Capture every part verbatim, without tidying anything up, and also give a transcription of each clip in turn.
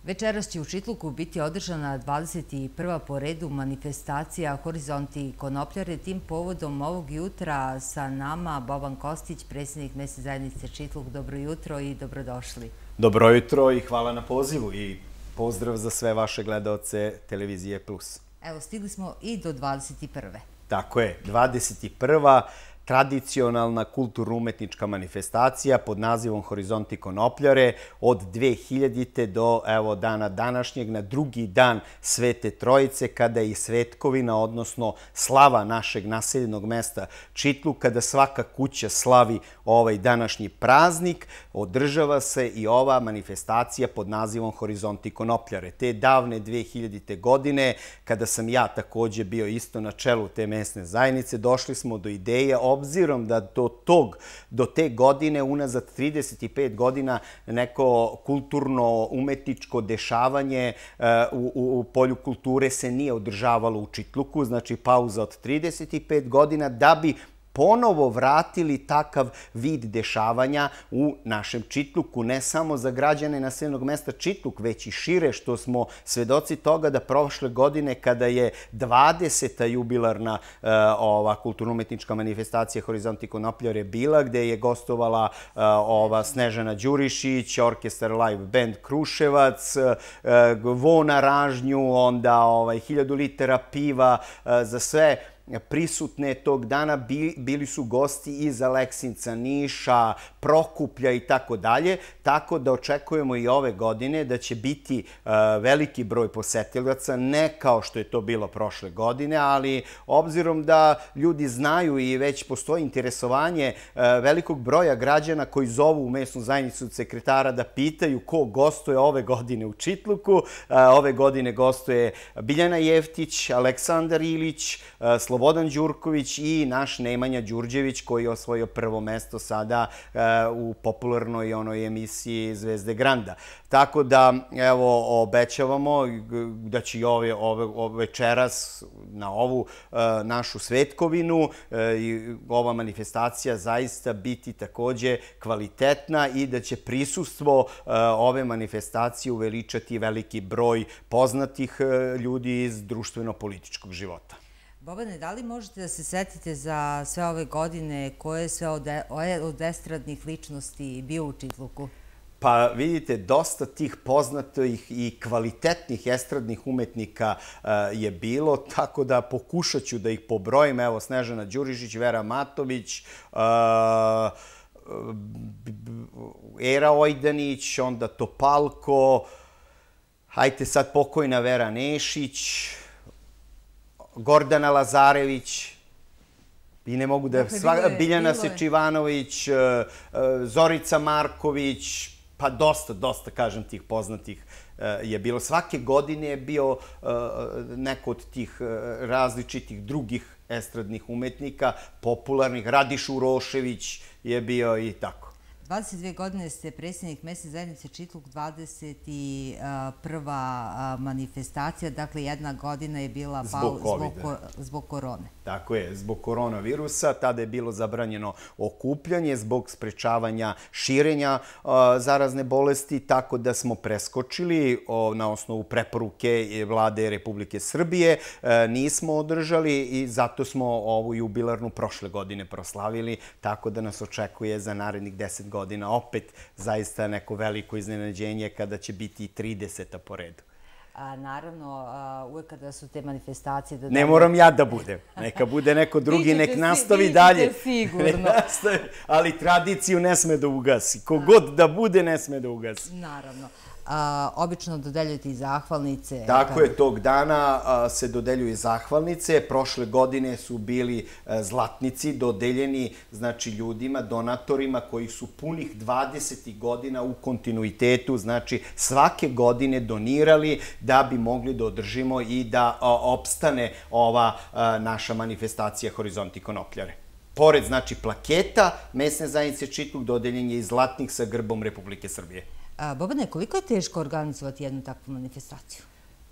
Večeras će u Čitluku biti održana dvadeset prva po redu manifestacija Horizonti Konopljare. Tim povodom ovog jutra sa nama Boban Kostić, predsjednik Mesne zajednice Čitluk. Dobro jutro i dobrodošli. Dobro jutro i hvala na pozivu i pozdrav za sve vaše gledaoce Televizije Plus. Evo, stigli smo i do dvadeset prve. Tako je, dvadeset prva tradicionalna kulturno-umetnička manifestacija pod nazivom Horizonti Konopljare od dve hiljadite do evo dana današnjeg, na drugi dan Svete Trojice, kada je i svetkovina, odnosno slava našeg naseljenog mesta Čitluk, kada svaka kuća slavi ovaj današnji praznik, održava se i ova manifestacija pod nazivom Horizonti Konopljare. Te davne dve hiljadite godine, kada sam ja takođe bio isto na čelu te mesne zajednice, došli smo do ideje, obzirom da do tog, do te godine, unazad trideset pet godina, neko kulturno-umetničko dešavanje u, u, u polju kulture se nije održavalo u Čitluku, znači pauza od trideset pet godina, da bi ponovo vratili takav vid dešavanja u našem Čitluku, ne samo za građane naseljenog mesta Čitluk, već i šire, što smo svedoci toga da prošle godine, kada je dvadeseta jubilarna uh, ova kulturno-umetnička manifestacija Horizonti Konopljare bila, gde je gostovala uh, ova Snežana Đurišić, orkestar live band Kruševac, uh, vo na ražnju, onda ovaj, hiljadu litera piva uh, za sve prisutne tog dana, bili su gosti iz Aleksinca, Niša, Prokuplja i tako dalje, tako da očekujemo i ove godine da će biti veliki broj posetilaca, ne kao što je to bilo prošle godine, ali obzirom da ljudi znaju i već postoji interesovanje velikog broja građana koji zovu u mesnu zajednicu sekretara da pitaju ko gostuje ove godine u Čitluku. Ove godine gostuje Biljana Jeftić, Aleksandar Ilić, Slobodan Đurković i naš Nemanja Đurđević, koji je osvojio prvo mesto sada u popularnoj onoj emisiji Zvezde Granda. Tako da, evo, obećavamo da će i ove, ove večeras na ovu našu svetkovinu i ova manifestacija zaista biti takođe kvalitetna i da će prisustvo ove manifestacije uveličati veliki broj poznatih ljudi iz društveno-političkog života. Bobane, da li možete da se setite za sve ove godine koje je sve od estradnih ličnosti bio u Čitluku? Pa vidite, dosta tih poznatih i kvalitetnih estradnih umetnika je bilo, tako da pokušat ću da ih pobrojim. Evo, Snežana Đurišić, Vera Matović, Era Ojdanić, onda Topalko, hajte sad pokojna Vera Nešić, Gordana Lazarević, i ne mogu da... Biljana Sečivanović, Zorica Marković, pa dosta, dosta, kažem, tih poznatih je bilo. Svake godine je bio neko od tih različitih drugih estradnih umetnika, popularnih. Radiš Urošević je bio i tako. dvadeset dve godine ste predsjednik Mesne zajednice Čitluk, dvadeset prva manifestacija, dakle jedna godina je bila zbog korone. Tako je, zbog koronavirusa. Tada je bilo zabranjeno okupljanje zbog sprečavanja širenja zarazne bolesti, tako da smo preskočili na osnovu preporuke Vlade Republike Srbije. Nismo održali i zato smo ovu jubilarnu prošle godine proslavili, tako da nas očekuje za narednih deset godina opet zaista neko veliko iznenađenje kada će biti trideseta po redu. Naravno, uvek kada su te manifestacije... Ne moram ja da budem. Neka bude neko drugi, nek nastavi dalje. Bićete sigurno. Ali tradiciju ne sme da ugasi. Kogod da bude, ne sme da ugasi. Naravno. Obično dodeljujete i zahvalnice. Tako je, tog dana se dodeljuju i zahvalnice. Prošle godine su bili zlatnici dodeljeni, znači, ljudima, donatorima koji su punih dvadeset godina u kontinuitetu, znači svake godine donirali da bi mogli da održimo i da opstane ova naša manifestacija Horizonti Konopljare. Pored, znači, plaketa Mesne zajednice Čitluk dodeljen je i zlatnik sa grbom Republike Srbije. Bobane, koliko je teško organizovati jednu takvu manifestaciju?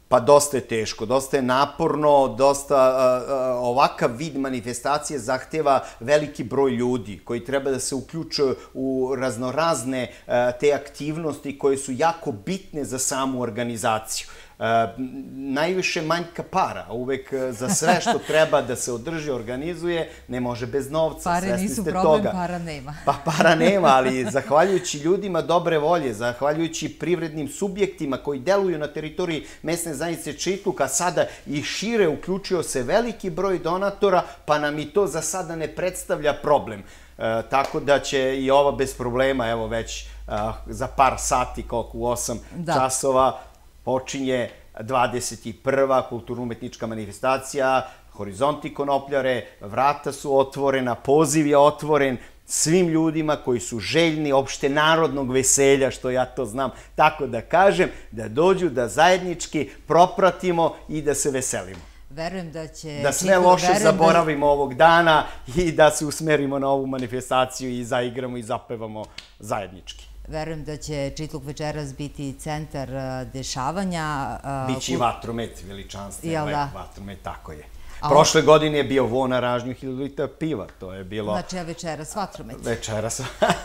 Pa dosta je teško, dosta je naporno, dosta ovakav vid manifestacije zahteva veliki broj ljudi koji treba da se uključe u raznorazne te aktivnosti koje su jako bitne za samu organizaciju. Najviše manjka para, uvek za sve što treba da se održi, organizuje, ne može bez novca, pare nisu problem, para nema. Pa para nema, ali zahvaljujući ljudima dobre volje, zahvaljujući privrednim subjektima koji deluju na teritoriji mesne zajednice Čitluk, a sada i šire uključio se veliki broj donatora, pa nam i to za sada ne predstavlja problem. Tako da će i ova bez problema, evo već za par sati, koliko u osam časova, počinje dvadeset prva kulturno-umetnička manifestacija, Horizonti Konopljare, vrata su otvorena, poziv je otvoren svim ljudima koji su željni opšte narodnog veselja, što ja to znam tako da kažem, da dođu, da zajednički propratimo i da se veselimo. Verujem da će... Da sve loše zaboravimo ovog dana i da se usmerimo na ovu manifestaciju i zaigramo i zapevamo zajednički. Verujem da će Čitluk večeras biti centar dešavanja. Biće i vatromet, veličanstveno je vatromet, tako je. Prošle godine je bio vo na ražnju hiljadu litara piva, to je bilo... Znači, a večeras vatromet. Večeras,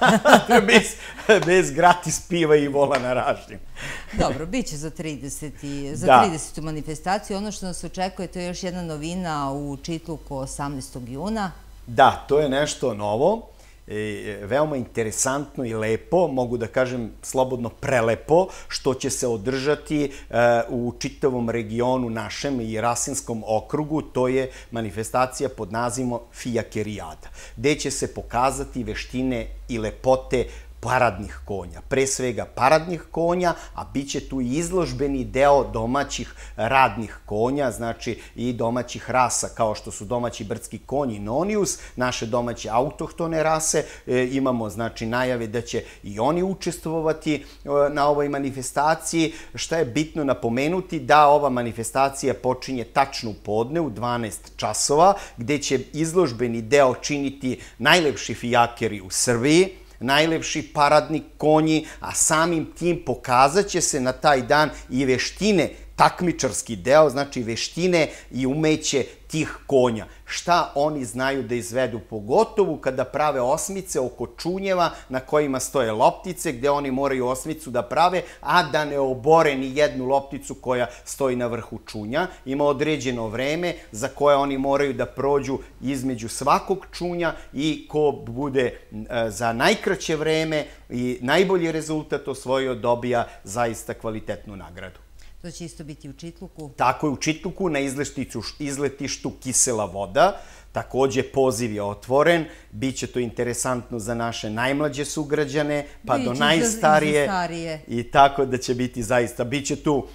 bez gratis piva i vola na ražnju. Dobro, bit će za tridesetu manifestaciju. Ono što nas očekuje, to je još jedna novina u Čitluku osamnaestog juna. Da, to je nešto novo. Veoma interesantno i lepo, mogu da kažem slobodno prelepo, što će se održati u čitavom regionu našem i Rasinskom okrugu, to je manifestacija pod nazivom Fijakerijada, gde će se pokazati veštine i lepote paradnih konja, pre svega paradnih konja, a bit će tu i izložbeni deo domaćih radnih konja, znači i domaćih rasa, kao što su domaći brdski konj i Nonius, naše domaće autohtone rase. Imamo, znači, najave da će i oni učestvovati na ovoj manifestaciji. Šta je bitno napomenuti? Da ova manifestacija počinje tačno u podne, u dvanaest časova, gde će izložbeni deo činiti najlepši fijakeri u Srbiji, najlepši paradni konji, a samim tim pokazat će se na taj dan i veštine, takmičarski deo, znači veštine i umeće tih konja. Šta oni znaju da izvedu, pogotovo kada prave osmice oko čunjeva na kojima stoje loptice, gde oni moraju osmicu da prave, a da ne obore ni jednu lopticu koja stoji na vrhu čunja. Ima određeno vreme za koje oni moraju da prođu između svakog čunja i ko bude za najkraće vreme i najbolji rezultat osvojio dobija zaista kvalitetnu nagradu. To će isto biti u Čitluku? Tako je, u Čitluku, na izletištu Kisela voda. Takođe, poziv je otvoren. Biće to interesantno za naše najmlađe sugrađane, pa do najstarije. I tako da će biti zaista. Biće tu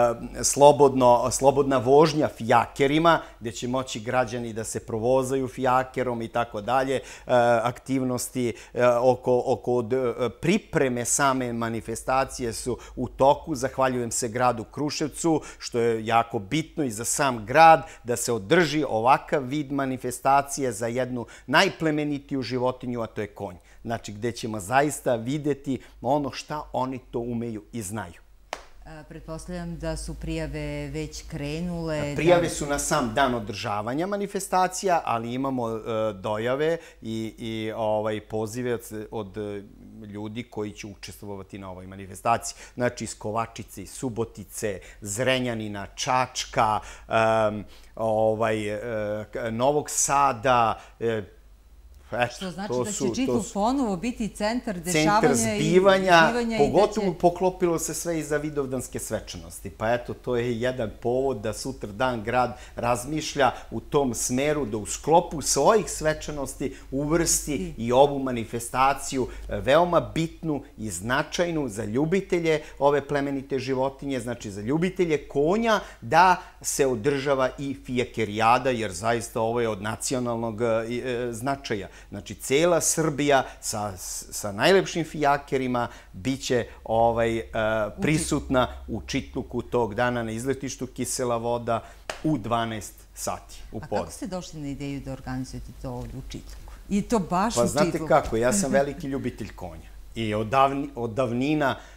slobodna vožnja fijakerima, gde će moći građani da se provozaju fijakerom i tako dalje. Aktivnosti oko pripreme same manifestacije su u toku. Zahvaljujem se gradu Kruševcu, što je jako bitno i za sam grad, da se održi ovakav vid manifestacije za jednu najplemenitiju životinju, a to je konj. Znači, gde ćemo zaista videti ono šta oni to umeju i znaju. Pretpostavljam da su prijave već krenule. Prijave su na sam dan održavanja manifestacija, ali imamo dojave i pozive od ljudi koji će učestvovati na ovoj manifestaciji. Znači, iz Kovačice, iz Subotice, Zrenjanina, Čačka, Novog Sada. Što znači da će Čitluk ponovo biti centar dešavanja i centar zbivanja, pogotovo poklopilo se sve i za vidovdanske svečanosti. Pa eto, to je jedan povod da sutra dan grad razmišlja u tom smeru, da u sklopu svojih svečanosti uvrsti i ovu manifestaciju, veoma bitnu i značajnu za ljubitelje ove plemenite životinje, znači za ljubitelje konja, da se održava i fijakerijada, jer zaista ovo je od nacionalnog značaja. Znači, cela Srbija sa najlepšim fijakerima biće prisutna u Čitluku tog dana na izletištu Kisela voda u dvanaest sati u podne. A kako ste došli na ideju da organizujete to ovdje u Čitluku? I to baš u Pa Čitluku? znate kako, ja sam veliki ljubitelj konja. I od davnina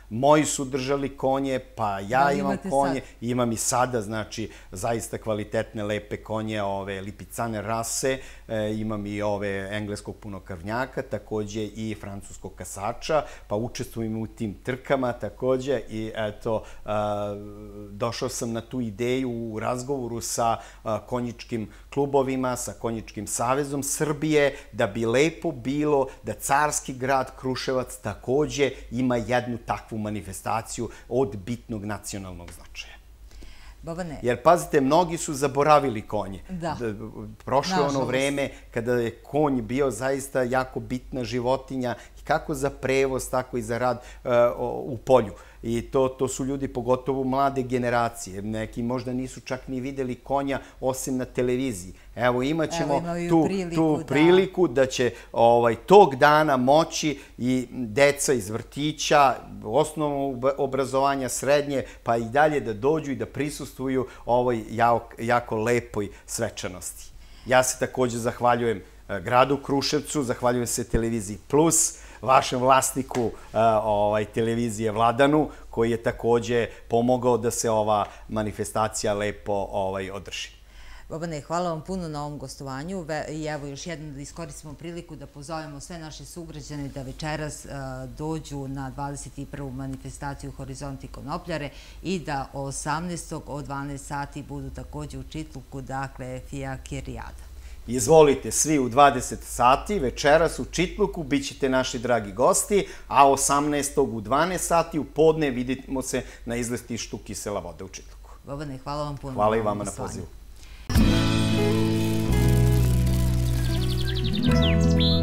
moji su držali konje, pa ja imam konje, imam i sada, znači, zaista kvalitetne, lepe konje, ove lipicane rase, imam i ove engleskog punokrvnjaka, takođe i francuskog kasača, pa učestvujem u tim trkama takođe i eto, došao sam na tu ideju u razgovoru sa konjičkim klubovima, sa Konjičkim savezom Srbije, da bi lepo bilo da carski grad Kruševac takođe ima jednu takvu manifestaciju od bitnog nacionalnog značaja. Bobane. Jer, pazite, mnogi su zaboravili konje. Da. Prošlo je ono vreme kada je konj bio zaista jako bitna životinja, kako za prevoz, tako i za rad u polju. I to su ljudi, pogotovo mlade generacije. Neki možda nisu čak ni videli konja osim na televiziji. Evo, imat ćemo tu priliku da će tog dana moći i deca iz vrtića, osnovnog obrazovanja, srednje, pa i dalje da dođu i da prisustvuju ovoj jako lepoj svečanosti. Ja se takođe zahvaljujem gradu Kruševcu, zahvaljujem se Televiziji Plus, vašem vlasniku televizije Vladanu, koji je takođe pomogao da se ova manifestacija lepo održi. Bobane, hvala vam puno na ovom gostovanju i evo još jednom da iskoristimo priliku da pozovemo sve naše sugrađane da večeras dođu na dvadeset prvu manifestaciju Horizonti Konopljare i da osamnaestog od dvanaest sati budu takođe u Čitluku, dakle, Fijakirijada. Izvolite, svi u dvadeset sati, večeras u Čitluku, bit ćete naši dragi gosti, a osamnaestog u dvanaest sati u podne vidimo se na izletištu Kisela voda u Čitluku. Bobane, hvala vam puno. Hvala i vama na pozivu.